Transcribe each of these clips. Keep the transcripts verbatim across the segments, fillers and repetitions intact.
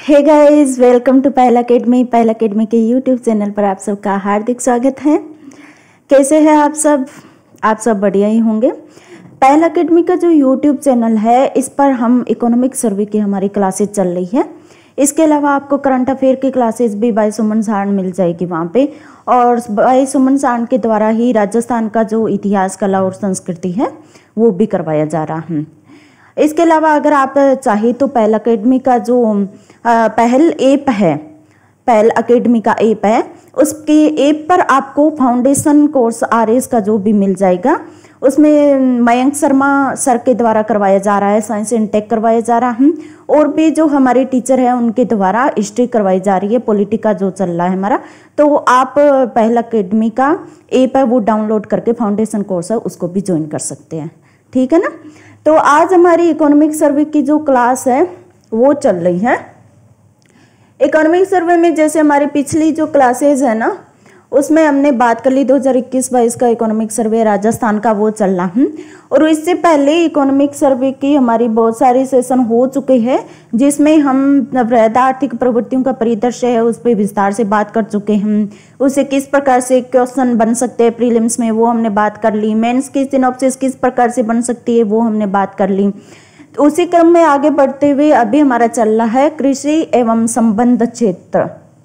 Hey guys, welcome to Payal academy. Payal academy के YouTube channel पर आप सबका हार्दिक स्वागत है। कैसे हैं आप सब? आप सब बढ़िया ही होंगे। पायल अकेडमी का जो यूट्यूब चैनल है, इस पर हम इकोनॉमिक सर्वे की हमारी क्लासेस चल रही है। इसके अलावा आपको करंट अफेयर की क्लासेस भी बाई सुमन सांड मिल जाएगी वहाँ पे, और बाई सुमन सांड के द्वारा ही राजस्थान का जो इतिहास, कला और संस्कृति है वो भी करवाया जा रहा है। इसके अलावा अगर आप चाहे तो पायल अकेडमी का जो पहल ऐप है, पायल अकेडमी का ऐप है, उसके ऐप पर आपको फाउंडेशन कोर्स आरएस का जो भी मिल जाएगा। उसमें मयंक शर्मा सर के द्वारा करवाया जा रहा है, साइंस एंड टेक करवाया जा रहा है, और भी जो हमारे टीचर हैं उनके द्वारा हिस्ट्री करवाई जा रही है, पॉलिटी का जो चल रहा है हमारा। तो आप पायल अकेडमी का ऐप है वो डाउनलोड करके फाउंडेशन कोर्स है उसको भी ज्वाइन कर सकते हैं, ठीक है ना। तो आज हमारी इकोनॉमिक सर्वे की जो क्लास है वो चल रही है। इकोनॉमिक सर्वे में जैसे हमारी पिछली जो क्लासेज है ना, उसमें हमने बात कर ली दो हज़ार इक्कीस बाईस का इकोनॉमिक सर्वे राजस्थान का वो चल रहा है, और इससे पहले इकोनॉमिक सर्वे की हमारी बहुत सारी सेशन हो चुके हैं, जिसमें हम वृहद आर्थिक प्रवृत्तियों का परिदृश्य है उस पर विस्तार से बात कर चुके हैं। उससे किस प्रकार से क्वेश्चन बन सकते हैं प्रीलिम्स में वो हमने बात कर ली। मेंस की सिनॉप्सिस किस प्रकार से बन सकती है वो हमने बात कर ली। उसी क्रम में आगे बढ़ते हुए अभी हमारा चल रहा है कृषि एवं संबंध क्षेत्र।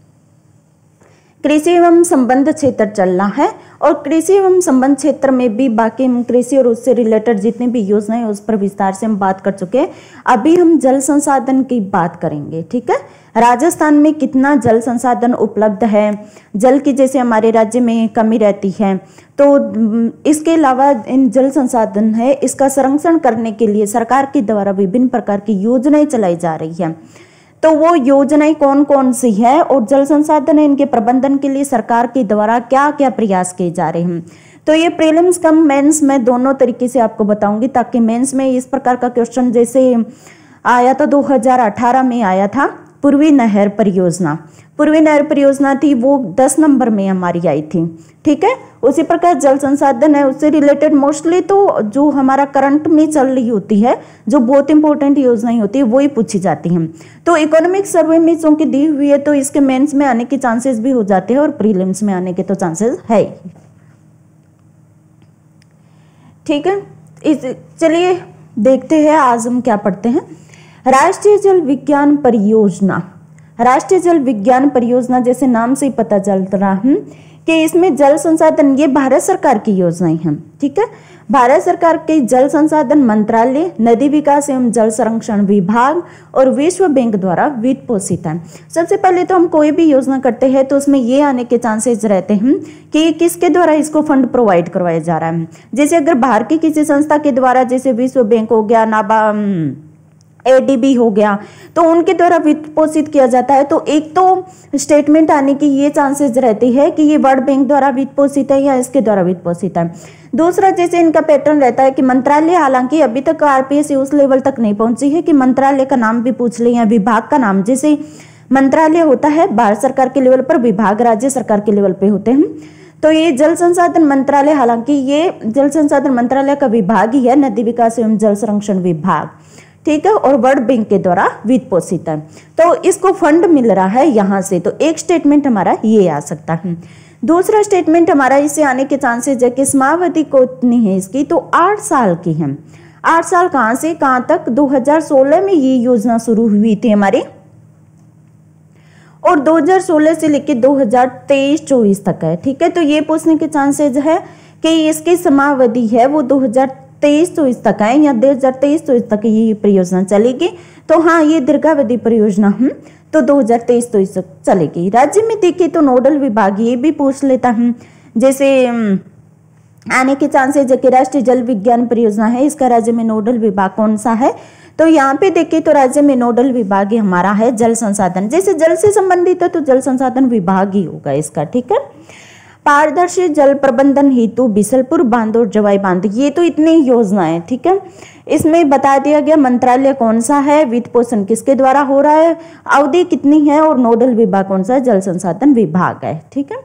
कृषि एवं संबंध क्षेत्र चल रहा है, और कृषि एवं संबंध क्षेत्र में भी बाकी कृषि और उससे रिलेटेड जितनी भी योजनाएं उस पर विस्तार से हम बात कर चुके हैं। अभी हम जल संसाधन की बात करेंगे, ठीक है। राजस्थान में कितना जल संसाधन उपलब्ध है, जल की जैसे हमारे राज्य में कमी रहती है, तो इसके अलावा इन जल संसाधन है इसका संरक्षण करने के लिए सरकार के द्वारा विभिन्न प्रकार की योजनाएं चलाई जा रही है। तो वो योजनाएं कौन कौन सी है और जल संसाधन है इनके प्रबंधन के लिए सरकार के द्वारा क्या क्या प्रयास किए जा रहे हैं। तो ये प्रीलिम्स कम मेंस में दोनों तरीके से आपको बताऊंगी, ताकि मेंस में इस प्रकार का क्वेश्चन जैसे आया था दो हज़ार अठारह में आया था पूर्वी नहर परियोजना। पूर्वी नहर परियोजना थी वो दस नंबर में हमारी आई थी, ठीक है। उसी प्रकार जल संसाधन है उससे रिलेटेड मोस्टली तो जो हमारा करंट में चल रही होती है, जो बहुत इंपॉर्टेंट योजनाएं होती है वो ही पूछी जाती हैं। तो इकोनॉमिक सर्वे में चूंकि दी हुई है तो इसके मेंस में आने के चांसेस भी हो जाते हैं और प्रीलिम्स में आने के तो चांसेस है, ठीक है। इस चलिए देखते हैं आज हम क्या पढ़ते हैं। राष्ट्रीय जल विज्ञान परियोजना। राष्ट्रीय जल विज्ञान परियोजना जैसे नाम से ही पता चल रहा है कि इसमें जल संसाधन, ये भारत सरकार की योजनाएं हैं, ठीक है। भारत सरकार के जल संसाधन मंत्रालय, नदी विकास एवं जल संरक्षण विभाग और विश्व बैंक द्वारा वित्त पोषित है। सबसे पहले तो हम कोई भी योजना करते हैं तो उसमें ये आने के चांसेस रहते हैं कि किसके द्वारा इसको फंड प्रोवाइड करवाया जा रहा है। जैसे अगर बाहर की किसी संस्था के द्वारा, जैसे विश्व बैंक हो गया, नाबा एडीबी हो गया, तो उनके द्वारा वित्त पोषित किया जाता है, तो एक तो स्टेटमेंट आने की ये चांसेस रहती है कि ये वर्ल्ड बैंक द्वारा वित्त पोषित है या इसके द्वारा वित्त पोषित है। दूसरा, जैसे इनका पैटर्न रहता है कि मंत्रालय, हालांकि अभी तक आरपीएस उस लेवल तक नहीं पहुंची है कि मंत्रालय का नाम भी पूछ ले या विभाग का नाम। जैसे मंत्रालय होता है भारत सरकार के लेवल पर, विभाग राज्य सरकार के लेवल पे होते हैं। तो ये जल संसाधन मंत्रालय, हालांकि ये जल संसाधन मंत्रालय का विभाग ही है, नदी विकास एवं जल संरक्षण विभाग, ठीक है, और वर्ल्ड बैंक के द्वारा वित्त पोषित है। तो इसको फंड मिल रहा है यहाँ से, तो एक स्टेटमेंट हमारा ये आ सकता है। दूसरा स्टेटमेंट हमारा इससे आने के चांसेस है कि समावधि कितनी है इसकी, तो आठ साल की है। आठ साल कहाँ से कहाँ तक? दो हज़ार सोलह में ये योजना शुरू हुई थी हमारी, और दो हज़ार सोलह से लेकर दो हज़ार तेईस चौबीस तक है, ठीक है। तो ये पूछने के चांसेस है कि इसकी समावधि है वो दो हज़ार तेईस चौबीस तक है या दो हज़ार तेईस चौबीस तक ये परियोजना चलेगी। तो हाँ, ये दीर्घावधि परियोजना है तो दो हज़ार तेईस चौबीस तक चलेगी। राज्य में देखिए तो नोडल विभाग ये भी पूछ लेता हूँ, जैसे आने के चांसेस है कि राष्ट्रीय जल विज्ञान परियोजना है, इसका राज्य में नोडल विभाग कौन सा है, तो यहाँ पे देखिए तो राज्य में नोडल विभाग हमारा है जल संसाधन। जैसे जल से संबंधित है तो जल संसाधन विभाग ही होगा इसका, ठीक है। पारदर्शी जल प्रबंधन हेतु बिसलपुर बांध और जवाई बांध, ये तो इतनी योजनाएं, ठीक है। इसमें बता दिया गया मंत्रालय कौन सा है, वित्त पोषण किसके द्वारा हो रहा है, अवधि कितनी है, और नोडल विभाग कौन सा है, जल संसाधन विभाग है, ठीक है।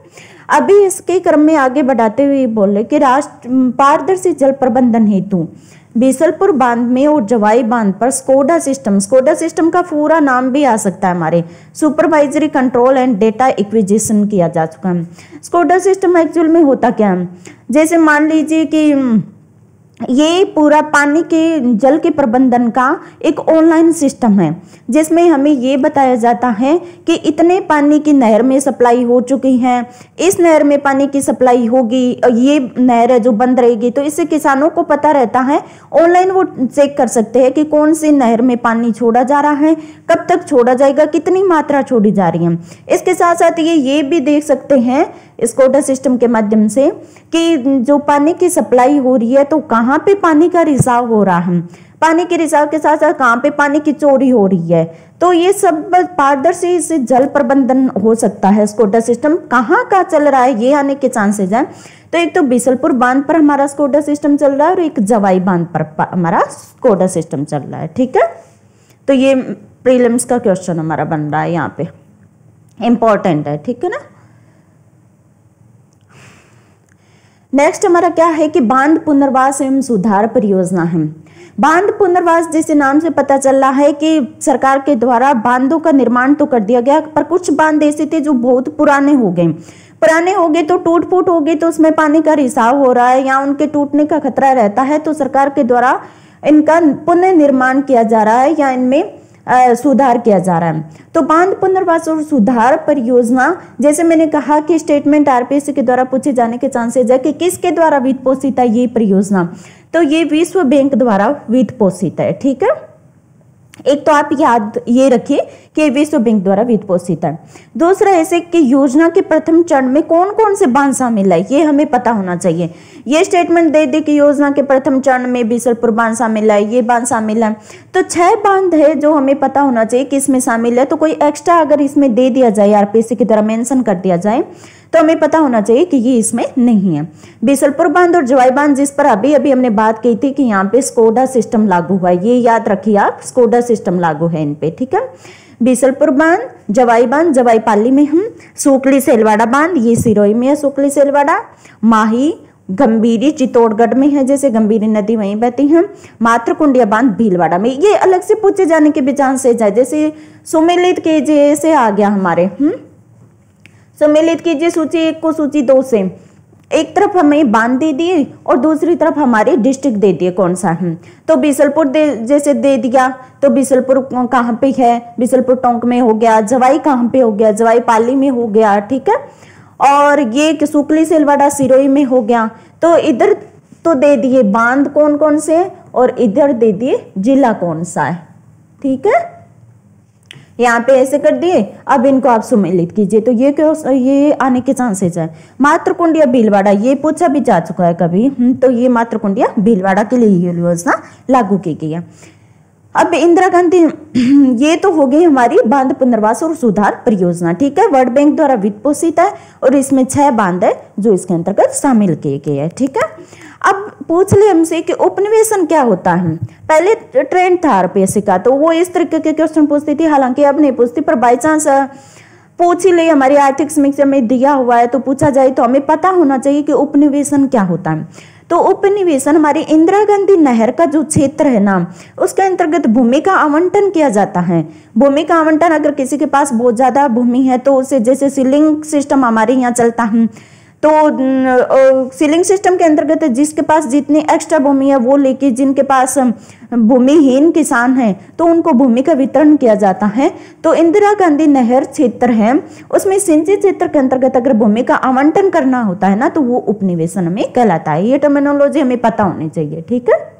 अभी इसके क्रम में आगे बढ़ाते हुए बोले कि राष्ट्र पारदर्शी जल प्रबंधन हेतु बीसलपुर बांध में और जवाई बांध पर स्कोडा सिस्टम, स्कोडा सिस्टम का पूरा नाम भी आ सकता है हमारे, supervisory control and data acquisition किया जा चुका है। स्कोडा सिस्टम एक्चुअल में होता क्या है, जैसे मान लीजिए कि ये पूरा पानी के जल के प्रबंधन का एक ऑनलाइन सिस्टम है, जिसमें हमें ये बताया जाता है कि इतने पानी की नहर में सप्लाई हो चुकी है, इस नहर में पानी की सप्लाई होगी, ये नहर है जो बंद रहेगी, तो इससे किसानों को पता रहता है। ऑनलाइन वो चेक कर सकते हैं कि कौन सी नहर में पानी छोड़ा जा रहा है, कब तक छोड़ा जाएगा, कितनी मात्रा छोड़ी जा रही है। इसके साथ साथ ये ये भी देख सकते हैं स्कोडा सिस्टम के माध्यम से कि जो पानी की सप्लाई हो रही है तो कहाँ पे पानी का रिसाव हो रहा है, पानी के रिसाव के साथ साथ कहाँ पे पानी की चोरी हो रही है। तो ये सब पारदर्शी से जल प्रबंधन हो सकता है। स्कोडा सिस्टम कहाँ का चल रहा है ये आने के चांसेस है। तो एक तो बीसलपुर बांध पर हमारा स्कोडा सिस्टम चल रहा है और एक जवाई बांध पर हमारा स्कोडा सिस्टम चल रहा है। ठीक है, तो ये प्रीलिम्स का क्वेश्चन हमारा बन रहा है, यहाँ पे इंपॉर्टेंट है। ठीक है ना। नेक्स्ट हमारा क्या है कि बांध पुनर्वास एवं सुधार परियोजना है। बांध पुनर्वास जैसे नाम से पता चल रहा है कि सरकार के द्वारा बांधों का निर्माण तो कर दिया गया, पर कुछ बांध ऐसे थे जो बहुत पुराने हो गए पुराने हो गए तो टूट फूट हो गई, तो उसमें पानी का रिसाव हो रहा है या उनके टूटने का खतरा रहता है, तो सरकार के द्वारा इनका पुनः निर्माण किया जा रहा है या इनमें आ, सुधार किया जा रहा है। तो बांध पुनर्वास और सुधार परियोजना, जैसे मैंने कहा कि स्टेटमेंट आरपीएससी के द्वारा पूछे जाने के चांसेस है कि किसके द्वारा वित्त पोषित है ये परियोजना, तो ये विश्व बैंक द्वारा वित्त पोषित है। ठीक है, एक तो आप याद ये रखिए कि विश्व बैंक द्वारा वित्त पोषित है। दूसरा ऐसे कि योजना के प्रथम चरण में कौन कौन से बांध शामिल है ये हमें पता होना चाहिए। ये स्टेटमेंट दे दे कि योजना के प्रथम चरण में बीसलपुर बांध शामिल है, ये बांध शामिल है, तो छह बांध है जो हमें पता होना चाहिए कि इसमें शामिल है। तो कोई एक्स्ट्रा अगर इसमें दे दिया जाए, आरपीएससी की तरह मेंशन कर दिया जाए, तो हमें पता होना चाहिए कि ये इसमें नहीं है। बीसलपुर बांध और जवाई बांध जिस पर अभी अभी हमने बात की थी कि यहाँ पे स्कोडा सिस्टम लागू हुआ है, ये याद रखिए आप, स्कोडा सिस्टम लागू है इन पे। ठीक है, बीसलपुर बांध, जवाई बांध, जवाई पाली में हम, सुकली सेलवाड़ा बांध ये सिरोही में है, सुकली सेलवाड़ा, माही गंभीरी चित्तौड़गढ़ में है, जैसे गंभीरी नदी वहीं बहती है, मातृकुंडिया बांध भीलवाड़ा में। ये अलग से पूछे जाने के भी चांसेस है, जैसे सुमेलित कीजिए से आ गया हमारे, हम्म सम्मिलित कीजिए सूची एक को सूची दो से, एक तरफ हमें बांध दे दिए और दूसरी तरफ हमारे डिस्ट्रिक्ट दे दिए कौन सा है, तो बीसलपुर दे जैसे दे दिया, तो बीसलपुर कहाँ पे है, बीसलपुर टोंक में हो गया, जवाई कहाँ पे हो गया, जवाई पाली में हो गया। ठीक है, और ये सुकली सेलवाड़ा सिरोही में हो गया, तो इधर तो दे दिए बांध कौन कौन से और इधर दे दिए जिला कौन सा है। ठीक है, यहाँ पे ऐसे कर दिए, अब इनको आप सुमेलित कीजिए, तो ये क्यों ये आने के चांसेस है। मातृकुंडिया भीलवाड़ा ये पूछा भी जा चुका है कभी, तो ये मातृकुंडिया भीलवाड़ा के लिए ये योजना लागू की गई है। अब इंदिरा गांधी ये तो हो गई हमारी बांध पुनर्वास और सुधार परियोजना। ठीक है, वर्ल्ड बैंक द्वारा वित्त पोषित है और इसमें छह बांध है जो इसके अंतर्गत शामिल किए गए हैं। ठीक है, अब पूछ ले हमसे कि उपनिवेशन क्या होता है। पहले ट्रेंड था आरपीएससी का, तो वो इस तरीके के क्वेश्चन पूछती थी, हालांकि अब नहीं पूछती, पर बाई चांस पूछ ही ले, हमारी आर्थिक समीक्षा में दिया हुआ है तो पूछा जाए तो हमें पता होना चाहिए कि उपनिवेशन क्या होता है। तो उपनिवेशन हमारी इंदिरा गांधी नहर का जो क्षेत्र है ना, उसके अंतर्गत भूमि का आवंटन किया जाता है। भूमि का आवंटन, अगर किसी के पास बहुत ज्यादा भूमि है तो उसे, जैसे सीलिंग सिस्टम हमारे यहाँ चलता है, तो सीलिंग सिस्टम के अंतर्गत जिसके पास जितनी एक्स्ट्रा भूमि है वो लेके, जिनके पास भूमिहीन किसान हैं तो उनको भूमि का वितरण किया जाता है। तो इंदिरा गांधी नहर क्षेत्र है, उसमें सिंचित क्षेत्र के अंतर्गत अगर भूमि का आवंटन करना होता है ना, तो वो उपनिवेशन में कहलाता है। ये टर्मिनोलॉजी हमें पता होनी चाहिए। ठीक है,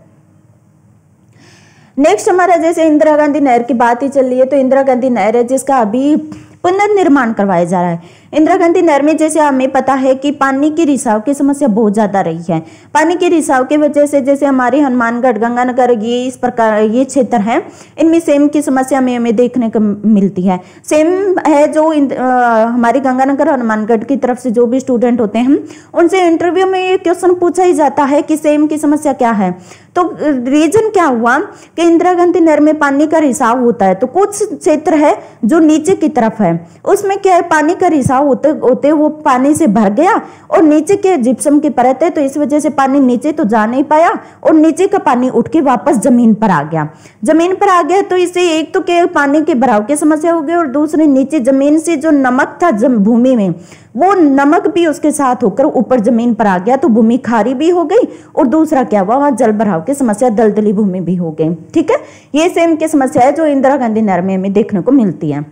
नेक्स्ट हमारा जैसे इंदिरा गांधी नहर की बात ही चल रही है, तो इंदिरा गांधी नहर है जिसका अभी पुनर्निर्माण करवाया जा रहा है। इंदिरा गांधी नहर में जैसे हमें पता है कि पानी की रिसाव की समस्या बहुत ज्यादा रही है। पानी की रिसाव की वजह से जैसे हमारे हनुमानगढ़, गंगानगर, ये इस प्रकार ये क्षेत्र हैं, इनमें सेम की समस्या में हमें देखने को मिलती है। सेम है जो आ, हमारे गंगानगर, हनुमानगढ़ की तरफ से जो भी स्टूडेंट होते हैं उनसे इंटरव्यू में ये क्वेश्चन पूछा ही जाता है कि सेम की समस्या क्या है। तो रीजन क्या हुआ कि इंदिरा गांधी नहर में पानी का रिसाव होता है, तो कुछ क्षेत्र है जो नीचे की तरफ है, उसमें क्या है पानी का रिसाव होते होते वो पानी से भर गया और नीचे के जिप्सम की परत है, तो इस वजह से पानी नीचे तो जा नहीं पाया और नीचे का पानी उठ के वापस जमीन पर आ गया। जमीन पर आ गया तो इससे एक तो क्या पानी के भराव की समस्या हो गई और दूसरे नीचे जमीन से जो नमक था भूमि में वो नमक भी उसके साथ होकर ऊपर जमीन पर आ गया, तो भूमि खारी भी हो गई और दूसरा क्या हुआ वहां जल भराव की समस्या, दलदली भूमि भी हो गई। ठीक है, ये सेम की समस्या है जो इंदिरा गांधी नहर में हमें देखने को मिलती है।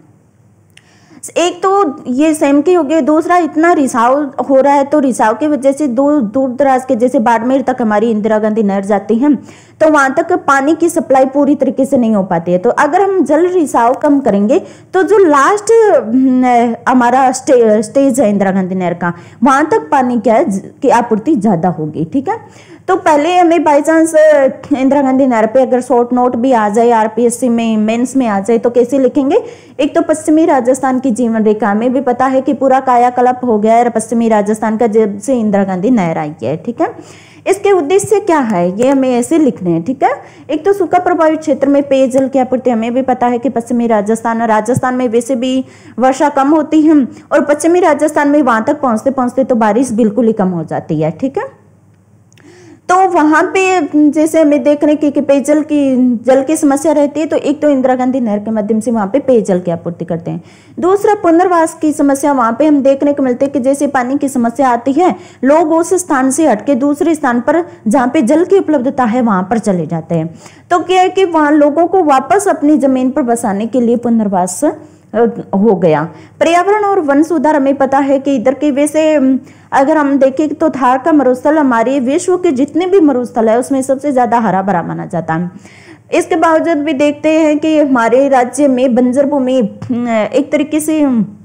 एक तो ये सेम की हो गई, दूसरा इतना रिसाव हो रहा है तो रिसाव की वजह से दूर दूर दराज के जैसे बाड़मेर तक हमारी इंदिरा गांधी नहर जाती है तो वहां तक पानी की सप्लाई पूरी तरीके से नहीं हो पाती है। तो अगर हम जल रिसाव कम करेंगे तो जो लास्ट हमारा स्टे, स्टेज है इंदिरा गांधी नहर का वहां तक पानी क्या है की आपूर्ति ज्यादा होगी। ठीक है, तो पहले हमें बाई चांस इंदिरा गांधी नहर पे अगर शॉर्ट नोट भी आ जाए आरपीएससी में मेंस में आ जाए तो कैसे लिखेंगे, एक तो पश्चिमी राजस्थान की जीवन रेखा में भी पता है कि पूरा कायाकल्प हो गया है पश्चिमी राजस्थान का जब से इंदिरा गांधी नहर आई है। ठीक है, इसके उद्देश्य क्या है ये हमें ऐसे लिखने हैं। ठीक है, एक तो सूखा प्रभावित क्षेत्र में पेयजल की आपूर्ति, हमें भी पता है कि पश्चिमी राजस्थान राजस्थान में वैसे भी वर्षा कम होती है और पश्चिमी राजस्थान में वहां तक पहुंचते पहुंचते तो बारिश बिल्कुल ही कम हो जाती है। ठीक है, तो वहां पे जैसे हमें देखने की कि पेयजल की जल की समस्या रहती है तो एक तो इंदिरा गांधी नहर के माध्यम से वहां पे पेयजल की आपूर्ति करते हैं। दूसरा पुनर्वास की समस्या वहां पे हम देखने को मिलते हैं कि जैसे पानी की समस्या आती है लोग उस स्थान से हटके दूसरे स्थान पर जहाँ पे जल की उपलब्धता है वहां पर चले जाते हैं। तो क्या है कि वहां लोगों को वापस अपनी जमीन पर बसाने के लिए पुनर्वास हो गया। पर्यावरण और वन सुधार हमें पता है कि इधर के वैसे अगर हम देखें तो थार का मरुस्थल हमारे विश्व के जितने भी मरुस्थल है उसमें सबसे ज्यादा हरा भरा माना जाता है। इसके बावजूद भी देखते हैं कि हमारे राज्य में बंजर भूमि एक तरीके से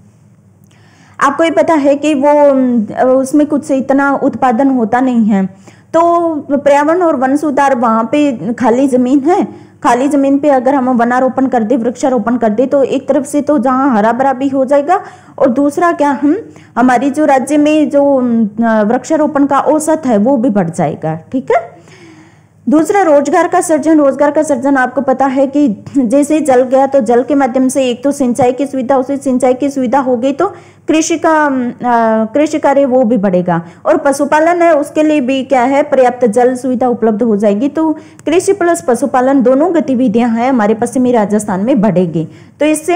आपको ये पता है कि वो उसमें कुछ इतना उत्पादन होता नहीं है, तो पर्यावरण और वन सुधार वहां पे खाली जमीन है, खाली जमीन पे अगर हम वनारोपण कर दे वृक्षारोपण कर दे तो एक तरफ से तो जहाँ हरा भरा भी हो जाएगा और दूसरा क्या हम हमारी जो राज्य में जो वृक्षारोपण का औसत है वो भी बढ़ जाएगा। ठीक है, दूसरा रोजगार का सृजन, रोजगार का सृजन आपको पता है कि जैसे जल गया तो जल के माध्यम से एक तो सिंचाई की सुविधा, उसे सिंचाई की सुविधा हो गई तो कृषि का कृषि कार्य वो भी बढ़ेगा और पशुपालन है उसके लिए भी क्या है पर्याप्त जल सुविधा उपलब्ध हो जाएगी, तो कृषि प्लस पशुपालन दोनों गतिविधियां हैं हमारे पश्चिमी राजस्थान में बढ़ेगी, तो इससे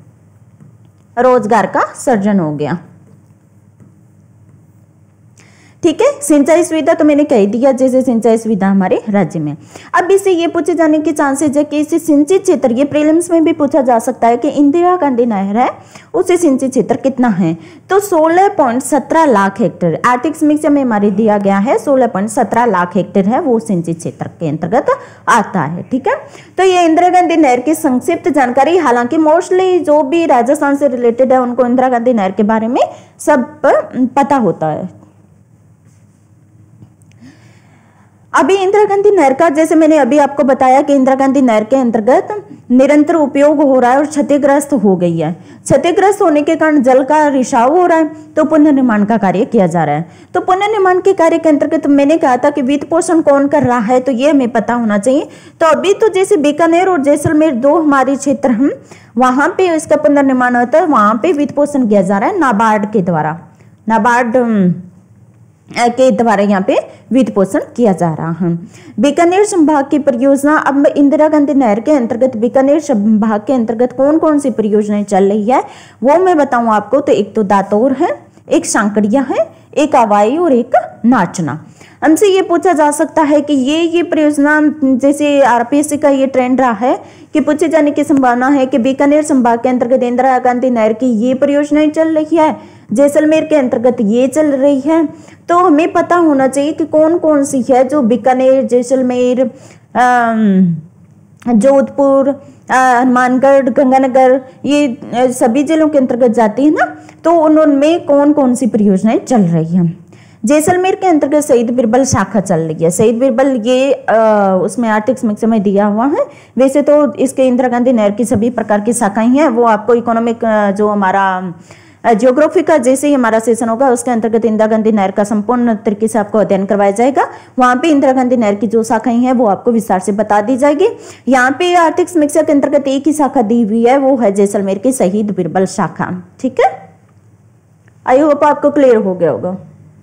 रोजगार का सृजन हो गया। ठीक है, सिंचाई सुविधा तो मैंने कह दिया जैसे सिंचाई सुविधा हमारे राज्य में। अब इससे ये पूछे जाने के चांसेस है कि इसे सिंचित क्षेत्र, ये प्रीलिम्स में भी पूछा जा सकता है कि इंदिरा गांधी नहर है उसे सिंचित क्षेत्र कितना है, तो सोलह पॉइंट सत्रह लाख हेक्टेयर आर्थिक समीक्षा में हमारे दिया गया है, सोलह पॉइंट सत्रह लाख हेक्टेयर है वो सिंचित क्षेत्र के अंतर्गत आता है। ठीक है, तो ये इंदिरा गांधी नहर की संक्षिप्त जानकारी, हालांकि मोस्टली जो भी राजस्थान से रिलेटेड है उनको इंदिरा गांधी नहर के बारे में सब पता होता है। अभी इंदिरा गांधी नहर का जैसे मैंने अभी आपको बताया कि इंदिरा गांधी नहर के अंतर्गत निरंतर उपयोग हो रहा है और क्षतिग्रस्त हो गई है, क्षतिग्रस्त होने के कारण जल का रिसाव हो रहा है तो पुनर्निर्माण का कार्य किया जा रहा है। तो पुनर्निर्माण के कार्य के अंतर्गत मैंने कहा था कि वित्त पोषण कौन कर रहा है तो ये हमें पता होना चाहिए। तो अभी तो जैसे बीकानेर और जैसलमेर दो हमारे क्षेत्र हम वहां पे इसका पुनर्निर्माण होता है, वहां पे वित्त पोषण किया जा रहा है नाबार्ड के द्वारा, नाबार्ड के द्वारा यहाँ पे वित्त पोषण किया जा रहा है। बीकानेर संभाग की परियोजना, अब इंदिरा गांधी नहर के अंतर्गत बीकानेर संभाग के अंतर्गत कौन कौन सी परियोजनाएं चल रही है वो मैं बताऊं आपको। तो एक तो दातौर है, एक सांकड़िया है, एक आवाई और एक नाचना। हमसे ये पूछा जा सकता है कि ये ये परियोजना जैसे आरपीएससी का ये ट्रेंड रहा है कि पूछे जाने की संभावना है कि बीकानेर संभाग के अंतर्गत इंदिरा गांधी नहर की ये परियोजनाएं चल रही है, जैसलमेर के अंतर्गत ये चल रही है, तो हमें पता होना चाहिए कि कौन कौन सी है जो बीकानेर, जैसलमेर, जोधपुर, हनुमानगढ़, गंगानगर ये सभी जिलों के अंतर्गत जाती है ना, तो उनमें कौन कौन सी परियोजनाएं चल रही हैं। जैसलमेर के अंतर्गत शहीद बिरबल शाखा चल रही है। शहीद बिरबल ये आ, उसमें आर्थिक समीक्षा में दिया हुआ है, वैसे तो इसके इंदिरा गांधी नहर की सभी प्रकार की शाखाएं हैं, वो आपको इकोनॉमिक जो हमारा ज्योग्राफी का जैसे ही हमारा सेशन होगा उसके अंतर्गत इंदिरा गांधी नहर का संपूर्ण तरीके से आपको अध्ययन करवाया जाएगा। वहां पे इंदिरा गांधी नहर की जो शाखाएं हैं वो आपको विस्तार से बता दी जाएगी। यहाँ पे आर्थिक समीक्षा के अंतर्गत एक ही शाखा दी हुई है, वो है जैसलमेर की शहीद बीरबल शाखा। ठीक है, आई होप आपको क्लियर हो गया होगा।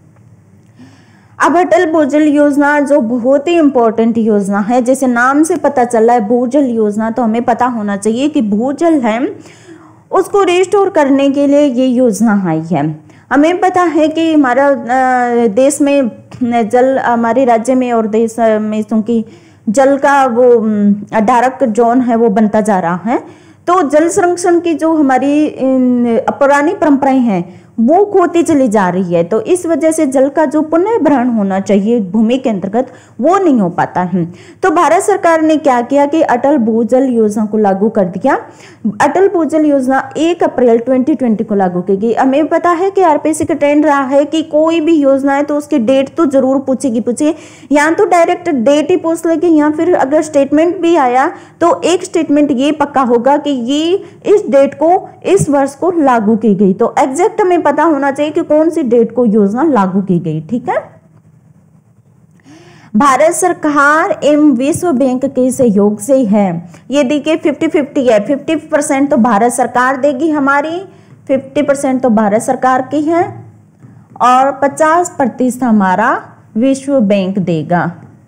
अब अटल भूजल योजना जो बहुत ही इंपॉर्टेंट योजना है, जैसे नाम से पता चल रहा है भूजल योजना, तो हमें पता होना चाहिए कि भूजल है उसको रिस्टोर करने के लिए ये योजना आई है। हमें पता है कि हमारा देश में जल, हमारे राज्य में और देश में क्योंकि जल का वो डार्क जोन है वो बनता जा रहा है, तो जल संरक्षण की जो हमारी पुरानी परंपराएं हैं वो खोती चली जा रही है। तो इस वजह से जल का जो पुनर्भरण होना चाहिए भूमि के अंतर्गत वो नहीं हो पाता है। तो भारत सरकार ने क्या किया कि अटल भूजल योजना को लागू कर दिया। अटल भूजल योजना एक अप्रैल दो हज़ार बीस को लागू की गई। हमें पता है कि आरपीएससी का ट्रेंड रहा है कि कोई भी योजना है तो उसकी डेट तो जरूर पूछेगी पूछे या तो डायरेक्ट डेट ही पूछ लेगी, या फिर अगर स्टेटमेंट भी आया तो एक स्टेटमेंट ये पक्का होगा कि ये इस डेट को इस वर्ष को लागू की गई। तो एग्जैक्ट हमें पता होना चाहिए कि कौन सी डेट को योजना लागू की गई। ठीक है, भारत सरकार एवं विश्व बैंक के सहयोग से है। ये देखिए फिफ्टी फिफ्टी है, फिफ्टी परसेंट तो भारत सरकार देगी हमारी, फिफ्टी परसेंट तो भारत सरकार की है और पचास प्रतिशत हमारा विश्व बैंक देगा।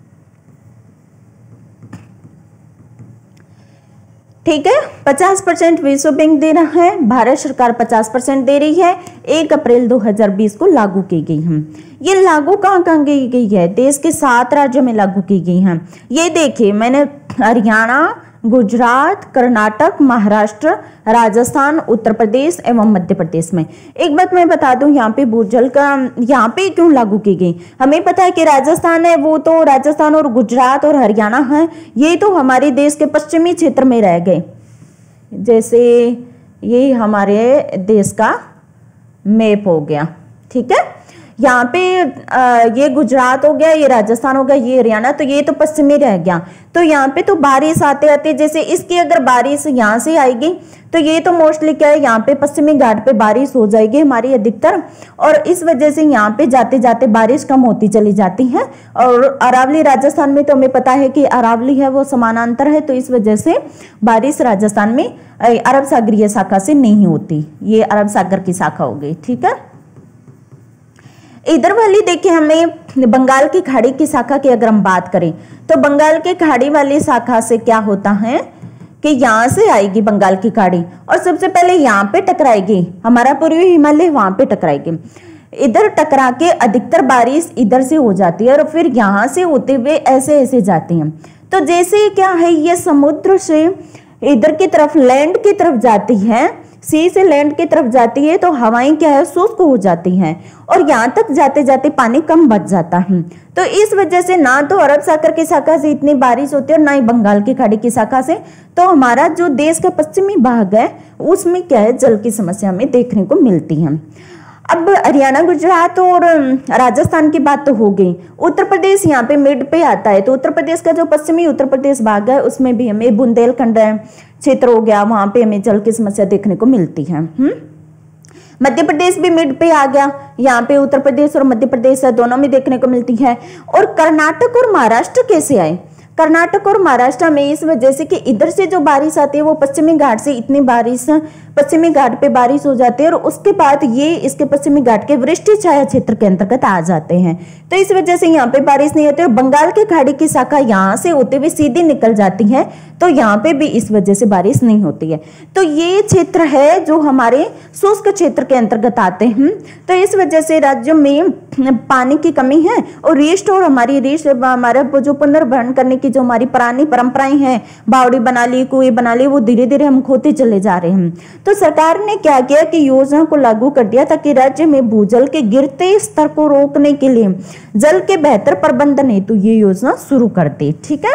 ठीक है, पचास परसेंट विश्व बैंक दे रहा है, भारत सरकार पचास परसेंट दे रही है। एक अप्रैल दो हज़ार बीस को लागू की गई है। ये लागू कहाँ कहाँ की गई है? देश के सात राज्यों में लागू की गई है। ये देखिए मैंने हरियाणा, गुजरात, कर्नाटक, महाराष्ट्र, राजस्थान, उत्तर प्रदेश एवं मध्य प्रदेश में। एक बात मैं बता दूं, यहाँ पे भूजल का यहाँ पे क्यों लागू की गई, हमें पता है कि राजस्थान है वो तो राजस्थान और गुजरात और हरियाणा है, ये तो हमारे देश के पश्चिमी क्षेत्र में रह गए। जैसे ये हमारे देश का मैप हो गया। ठीक है, यहाँ पे आ, ये गुजरात हो गया, ये राजस्थान हो गया, ये हरियाणा, तो ये तो पश्चिमी रह गया। तो यहाँ पे तो बारिश आते आते जैसे इसकी अगर बारिश यहाँ से आएगी तो ये तो मोस्टली क्या है, यहाँ पे पश्चिमी घाट पे बारिश हो जाएगी हमारी अधिकतर, और इस वजह से यहाँ पे जाते जाते बारिश कम होती चली जाती है। और अरावली राजस्थान में तो हमें पता है कि अरावली है वो समानांतर है, तो इस वजह से बारिश राजस्थान में अरब सागरीय शाखा से नहीं होती, ये अरब सागर की शाखा हो गई। ठीक है, इधर वाली देखिए हमें बंगाल की खाड़ी की शाखा की अगर हम बात करें तो बंगाल की खाड़ी वाली शाखा से क्या होता है कि यहाँ से आएगी बंगाल की खाड़ी और सबसे पहले यहाँ पे टकराएगी, हमारा पूर्वी हिमालय वहां पे टकराएगी। इधर टकरा के अधिकतर बारिश इधर से हो जाती है और फिर यहाँ से होते हुए ऐसे ऐसे जाती है। तो जैसे क्या है, ये समुद्र से इधर की तरफ लैंड की तरफ जाती है, सी से लैंड की तरफ जाती है, तो हवाएं क्या है शुष्क हो जाती हैं और यहाँ तक जाते जाते पानी कम बच जाता है। तो इस वजह से ना तो अरब सागर की शाखा से इतनी बारिश होती है और ना ही बंगाल की खाड़ी की शाखा से। तो हमारा जो देश का पश्चिमी भाग है उसमें क्या है, जल की समस्या हमें देखने को मिलती है। अब हरियाणा, गुजरात और राजस्थान की बात तो हो गई। उत्तर प्रदेश यहाँ पे मिड पे आता है, तो उत्तर प्रदेश का जो पश्चिमी उत्तर प्रदेश भाग है उसमें भी हमें बुंदेलखंड क्षेत्र हो गया, वहां पे हमें जल की समस्या देखने को मिलती है। हम्म मध्य प्रदेश भी मिड पे आ गया, यहाँ पे उत्तर प्रदेश और मध्य प्रदेश है दोनों में देखने को मिलती है। और कर्नाटक और महाराष्ट्र कैसे आए? कर्नाटक और महाराष्ट्र में इस वजह से कि इधर से जो बारिश आती है वो पश्चिमी घाट से इतनी बारिश पश्चिमी घाट पे बारिश हो जाती है और उसके बाद ये इसके पश्चिमी घाट के वृष्टि छाया क्षेत्र के अंतर्गत आ जाते हैं, तो इस वजह से यहाँ पे बारिश नहीं होती और बंगाल की खाड़ी की शाखा यहाँ से होते हुए सीधी निकल जाती है, तो यहाँ पे भी इस वजह से बारिश नहीं होती है। तो ये क्षेत्र है जो हमारे शुष्क क्षेत्र के अंतर्गत आते हैं। तो इस वजह से राज्यों में पानी की कमी है और रिस्टोर हमारी रिस्ट हमारा जो पुनर्भरण करने की जो हमारी पुरानी परंपराएं हैं, बावड़ी बना ली, कुएं बना ली, वो धीरे धीरे हम खोते चले जा रहे हैं। तो सरकार ने क्या किया कि योजना को लागू कर दिया ताकि राज्य में भूजल के गिरते स्तर को रोकने के लिए जल के बेहतर प्रबंधन हेतु ये योजना शुरू कर दी। ठीक है,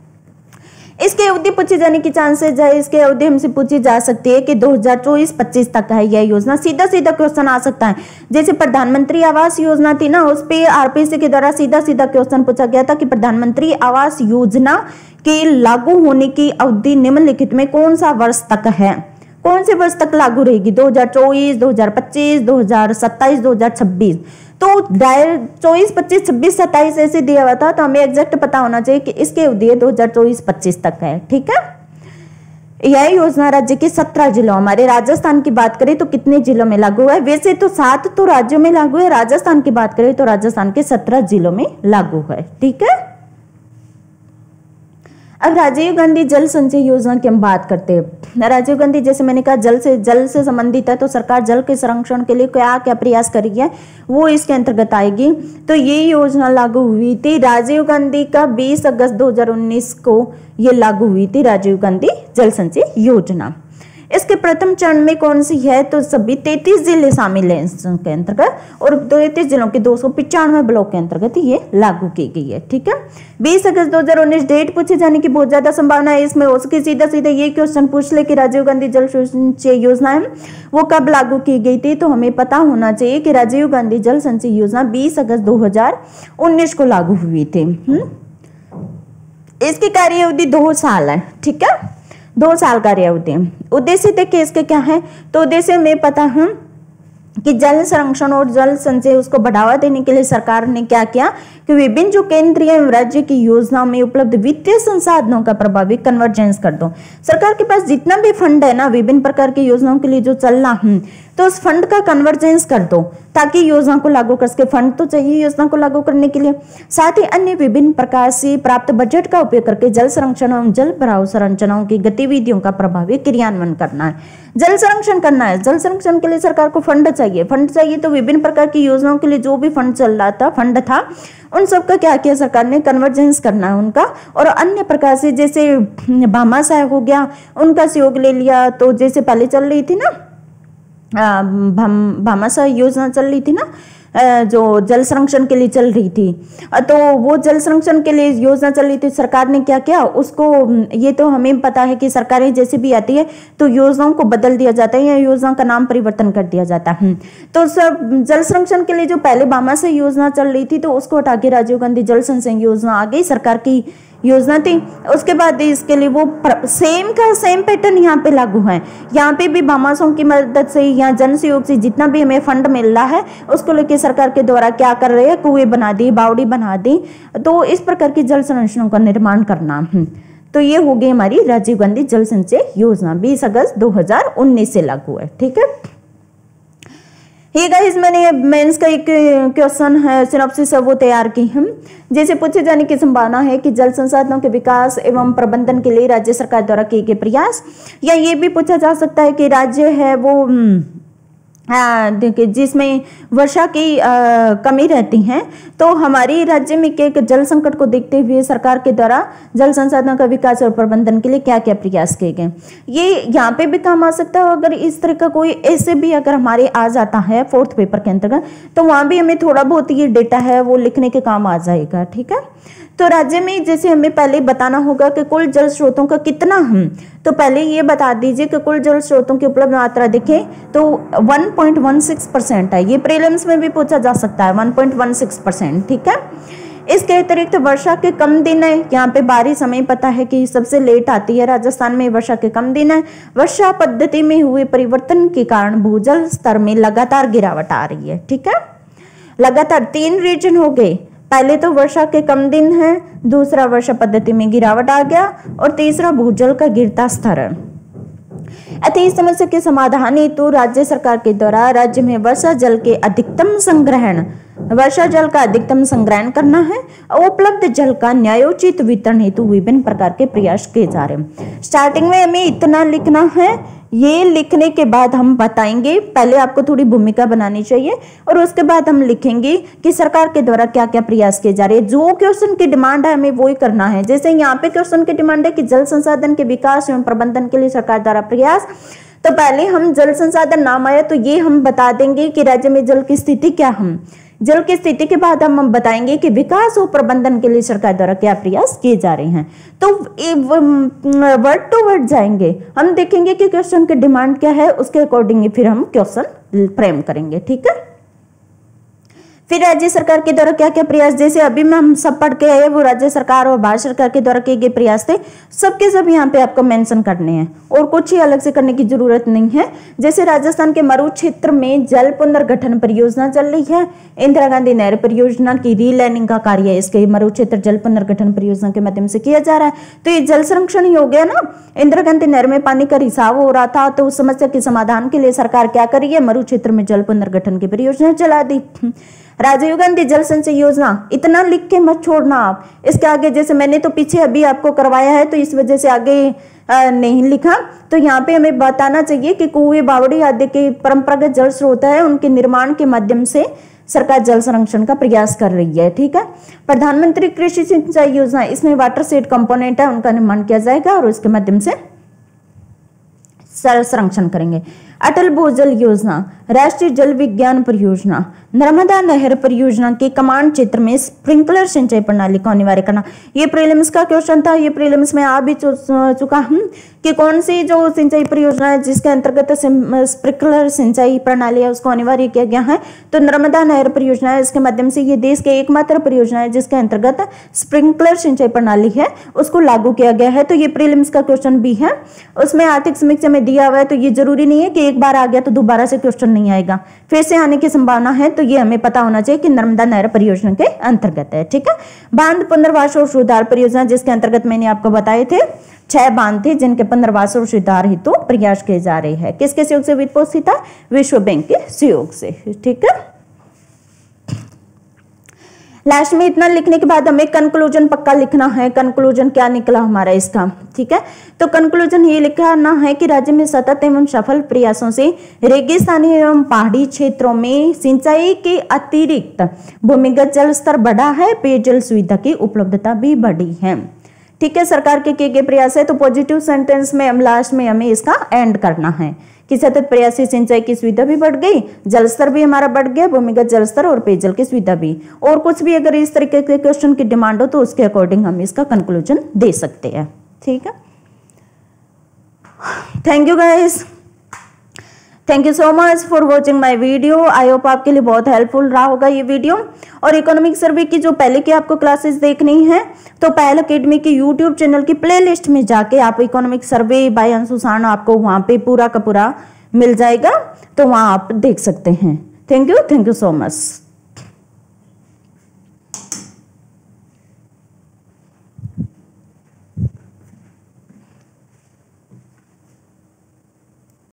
इसकी अवधि पूछे जाने की चांसेस है, इसकी अवधि हमसे पूछी जा सकती है कि दो हज़ार चौबीस पच्चीस तक है यह योजना। सीधा सीधा क्वेश्चन आ सकता है, जैसे प्रधानमंत्री आवास योजना थी ना, उस पे आरपीएससी के द्वारा सीधा सीधा क्वेश्चन पूछा गया था कि प्रधानमंत्री आवास योजना के लागू होने की अवधि निम्नलिखित में कौन सा वर्ष तक है। कौन से वर्ष तक लागू रहेगी? दो हज़ार चौबीस, दो हज़ार पच्चीस, दो हज़ार सत्ताईस, दो हज़ार छब्बीस। तो डायरेक्ट चौबीस, पच्चीस, छब्बीस, सत्ताईस ऐसे दिया हुआ था, तो हमें एग्जैक्ट पता होना चाहिए कि इसकी अवधि दो हज़ार चौबीस पच्चीस तक है। ठीक है, यह योजना राज्य के सत्रह जिलों, हमारे राजस्थान की बात करें तो कितने जिलों में लागू है? वैसे तो सात तो राज्यों में लागू है, राजस्थान की बात करें तो राजस्थान के सत्रह जिलों में लागू है। ठीक है, अब राजीव गांधी जल संचय योजना की हम बात करते हैं। राजीव गांधी, जैसे मैंने कहा, जल से जल से संबंधित है, तो सरकार जल के संरक्षण के लिए क्या क्या प्रयास करेगी वो इसके अंतर्गत आएगी। तो ये योजना लागू हुई थी राजीव गांधी का बीस अगस्त दो हज़ार उन्नीस को ये लागू हुई थी, राजीव गांधी जल संचय योजना। इसके प्रथम चरण में कौन सी है? तो सभी तैंतीस जिले शामिल हैं इसके अंतर्गत, और तैंतीस जिलों के दो सौ पिचानवे ब्लॉक के अंतर्गत ये लागू की गई है। ठीक है, बीस अगस्त दो हज़ार उन्नीस डेट पूछे जाने की बहुत ज्यादा संभावना है इसमें। हो सके सीधा सीधा ये क्वेश्चन पूछ ले कि राजीव गांधी जल संचय योजना है वो कब लागू की गई थी, तो हमें पता होना चाहिए कि राजीव गांधी जल संचय योजना बीस अगस्त दो हज़ार उन्नीस को लागू हुई थी। इसकी कार्य अवधि दो साल है। ठीक है, दो साल कार्य अवधि। उद्देश्य देखिए इसके क्या है, तो उद्देश्य में पता है कि जल संरक्षण और जल संचय उसको बढ़ावा देने के लिए सरकार ने क्या किया कि विभिन्न जो केंद्रीय एवं राज्य की योजनाओं में उपलब्ध वित्तीय संसाधनों का प्रभावी कन्वर्जेंस कर दो। सरकार के पास जितना भी फंड है ना विभिन्न प्रकार की योजनाओं के लिए जो चल रहा है, तो उस फंड का कन्वर्जेंस कर दो ताकि योजना को लागू कर सके। फंड तो चाहिए योजना को लागू करने के लिए, साथ ही अन्य विभिन्न प्रकार से प्राप्त बजट का उपयोग करके जल संरक्षण एवं जल भराव संरचनाओं की गतिविधियों का प्रभावी क्रियान्वयन करना है। जल संरक्षण करना है, जल संरक्षण के लिए सरकार को फंड चाहिए। फंड चाहिए तो विभिन्न प्रकार की योजनाओं के लिए जो भी फंड चल रहा था फंड था उन सबका क्या किया सरकार ने, कन्वर्जेंस करना है उनका। और अन्य प्रकार से जैसे भामाशाह हो गया उनका सहयोग ले लिया। तो जैसे पहले चल रही थी ना भामाशाह योजना चल रही थी ना जो जल संरक्षण के लिए चल रही थी, तो वो जल संरक्षण के लिए योजना चल रही थी, सरकार ने क्या किया उसको, ये तो हमें पता है कि सरकारें जैसे भी आती है तो योजनाओं को बदल दिया जाता है या योजना का नाम परिवर्तन कर दिया जाता है। तो सब जल संरक्षण के लिए जो पहले भामाशाह योजना चल रही थी तो उसको हटा के राजीव गांधी जल संचय योजना आ गई, सरकार की योजना थी। उसके बाद इसके लिए वो सेम का सेम पैटर्न यहाँ पे लागू है। यहाँ पे भी भामाशाह की मदद से या जन सहयोग से जितना भी हमें फंड मिल रहा है उसको लेके सरकार के द्वारा क्या कर रहे हैं, कुएं बना दी, बावड़ी बना दी, तो इस प्रकार की जल संरचनाओं का निर्माण करना। तो ये हो गई हमारी राजीव गांधी जल संचय योजना, बीस अगस्त दो हज़ार उन्नीस से लागू है। ठीक है, ये गाइस मैंने मेंस का एक क्वेश्चन है सिनॉप्सिस वो तैयार की हम, जैसे पूछे जाने की संभावना है कि जल संसाधनों के विकास एवं प्रबंधन के लिए राज्य सरकार द्वारा किए गए प्रयास, या ये भी पूछा जा सकता है कि राज्य है वो देखिए जिसमें वर्षा की आ, कमी रहती है, तो हमारी राज्य में के जल संकट को देखते हुए सरकार के द्वारा जल संसाधनों का विकास और प्रबंधन के लिए क्या क्या प्रयास किए गए, ये यहाँ पे भी काम आ सकता है। अगर इस तरह का कोई ऐसे भी अगर हमारे आ जाता है फोर्थ पेपर के अंतर्गत तो वहां भी हमें थोड़ा बहुत ये डेटा है वो लिखने के काम आ जाएगा। ठीक है, तो राज्य में जैसे हमें पहले बताना होगा कि कुल जल स्रोतों का कितना हम, तो पहले ये बता दीजिए कि कुल जल स्रोतों की उपलब्ध मात्रा देखें तो one point one six percent है। ये प्रीलिम्स में भी पूछा जा सकता है, one point one six percent. ठीक है, इसके अतिरिक्त वर्षा के कम दिन है, यहाँ पे बारिश हमें पता है कि सबसे लेट आती है, राजस्थान में वर्षा के कम दिन है। वर्षा पद्धति में हुए परिवर्तन के कारण भूजल स्तर में लगातार गिरावट आ रही है। ठीक है, लगातार तीन रीजन हो गए, पहले तो वर्षा के कम दिन है, दूसरा वर्षा पद्धति में गिरावट आ गया, और तीसरा भूजल का गिरता स्तर है। अतः इस समस्या के समाधान हेतु राज्य सरकार के द्वारा राज्य में वर्षा जल के अधिकतम संग्रहण वर्षा जल का अधिकतम संग्रहण करना है और उपलब्ध जल का न्यायोचित वितरण हेतु विभिन्न प्रकार के प्रयास किए जा रहे हैं। स्टार्टिंग में हमें इतना लिखना है, ये लिखने के बाद हम बताएंगे, पहले आपको थोड़ी भूमिका बनानी चाहिए और उसके बाद हम लिखेंगे कि सरकार के द्वारा क्या क्या प्रयास किए जा रहे हैं। जो क्वेश्चन की डिमांड है हमें वही करना है। जैसे यहाँ पे क्वेश्चन की डिमांड है कि जल संसाधन के विकास एवं प्रबंधन के लिए सरकार द्वारा प्रयास, तो पहले हम जल संसाधन नाम आया तो ये हम बता देंगे कि राज्य में जल की स्थिति क्या, हम जल की स्थिति के बाद हम बताएंगे कि विकास और प्रबंधन के लिए सरकार द्वारा क्या प्रयास किए जा रहे हैं। तो वर्ड टू वर्ड जाएंगे, हम देखेंगे कि क्वेश्चन की डिमांड क्या है, उसके अकॉर्डिंग फिर हम क्वेश्चन फ्रेम करेंगे। ठीक है, फिर राज्य सरकार के द्वारा क्या क्या प्रयास, जैसे अभी में हम सब पढ़ के आए वो राज्य सरकार और भारत सरकार के द्वारा किए गए प्रयास थे, सबके सब यहाँ पे आपको मेंशन करने हैं और कुछ ही अलग से करने की जरूरत नहीं है। जैसे राजस्थान के मरु क्षेत्र में जल पुनर्गठन परियोजना चल रही है, इंदिरा गांधी नहर परियोजना की रीलाइनिंग का कार्य इसके मरु क्षेत्र जल पुनर्गठन परियोजना के माध्यम से किया जा रहा है। तो ये जल संरक्षण ही हो गया ना। इंदिरा गांधी नहर में पानी का रिसाव हो रहा था, तो उस समस्या के समाधान के लिए सरकार क्या करी है, मरु क्षेत्र में जल पुनर्गठन की परियोजना चला दी। राजीव गांधी जल संचय योजना, इतना लिख के मत छोड़ना आप, इसके आगे जैसे मैंने तो पीछे अभी आपको करवाया है तो इस वजह से आगे आ, नहीं लिखा। तो यहाँ पे हमें बताना चाहिए कि कुएं, बावड़ी आदि के परंपरागत जल स्रोत है, उनके निर्माण के माध्यम से सरकार जल संरक्षण का प्रयास कर रही है। ठीक है। प्रधानमंत्री कृषि सिंचाई योजना, इसमें वाटर शेड कंपोनेंट है, उनका निर्माण किया जाएगा और उसके माध्यम से जल संरक्षण करेंगे। अटल भूजल योजना, राष्ट्रीय जल विज्ञान परियोजना, नर्मदा नहर परियोजना के कमांड क्षेत्र में स्प्रिंकलर सिंचाई प्रणाली को अनिवार्य करना। ये प्रीलिम्स का क्वेश्चन था, ये प्रीलिम्स में आ भी चुका हूं कि कौन सी जो सिंचाई परियोजना है जिसके अंतर्गत स्प्रिंकलर सिंचाई प्रणाली है उसको अनिवार्य किया गया है। तो नर्मदा नहर परियोजना है, इसके माध्यम से ये देश के एकमात्र परियोजना है जिसके अंतर्गत स्प्रिंकलर सिंचाई प्रणाली है उसको लागू किया गया है। तो ये प्रीलिम्स का क्वेश्चन भी है, उसमें आर्थिक समीक्षा में दिया हुआ है। तो ये जरूरी नहीं है कि एक बार आ गया तो दोबारा से क्वेश्चन नहीं आएगा, फिर से आने की संभावना है। तो ये हमें पता होना चाहिए कि नर्मदा नहर परियोजना के अंतर्गत है। ठीक है। बांध पुनर्वास और सुधार परियोजना, जिसके अंतर्गत मैंने आपको बताए थे छह बांध थे जिनके पुनर्वास और सुधार हेतु प्रयास किए जा रहे हैं। किसके सहयोग से वित्त पोषित था, विश्व बैंक के सहयोग से। ठीक है। लास्ट में इतना लिखने के बाद हमें कंक्लूजन पक्का लिखना है। कंक्लूजन क्या निकला हमारा इसका, ठीक है। तो कंक्लूजन ये लिखना है कि राज्य में सतत एवं सफल प्रयासों से रेगिस्तानी एवं पहाड़ी क्षेत्रों में सिंचाई के अतिरिक्त भूमिगत जल स्तर बढ़ा है, पेयजल सुविधा की उपलब्धता भी बढ़ी है। ठीक है। सरकार के किए गए प्रयास है, तो पॉजिटिव सेंटेंस में हम लास्ट में हमें इसका एंड करना है कि सतत प्रयास से सिंचाई की सुविधा भी बढ़ गई, जल स्तर भी हमारा बढ़ गया, भूमिगत जल स्तर और पेयजल की सुविधा भी। और कुछ भी अगर इस तरीके के क्वेश्चन की डिमांड हो तो उसके अकॉर्डिंग हम इसका कंक्लूजन दे सकते हैं। ठीक है। Thank you guys, thank you so much for watching my video. I hope आपके लिए बहुत हेल्पफुल रहा होगा ये वीडियो। और इकोनॉमिक सर्वे की जो पहले की आपको क्लासेस देखनी है तो पायल अकेडमी के यूट्यूब चैनल की प्लेलिस्ट में जाके आप economic survey by Anshu Sana आपको वहां पे पूरा का पूरा मिल जाएगा, तो वहां आप देख सकते हैं। Thank you, thank you so much.